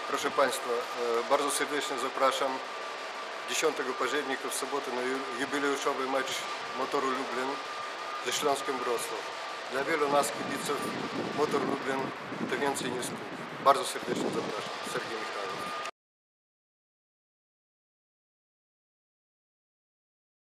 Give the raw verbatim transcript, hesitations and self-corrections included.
Proszę Państwa, bardzo serdecznie zapraszam dziesiątego października w sobotę na jubileuszowy mecz Motoru Lublin ze Śląskiem Wrocław. Dla wielu nas kibiców Motor Lublin to więcej niż klub. Bardzo serdecznie zapraszam. Sergiej